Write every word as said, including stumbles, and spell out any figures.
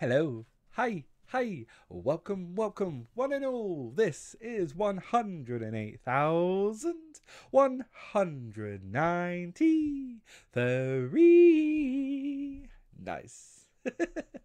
Hello. Hi. Hi. Welcome, welcome, one and all. This is one hundred eight thousand one hundred ninety-three. Nice.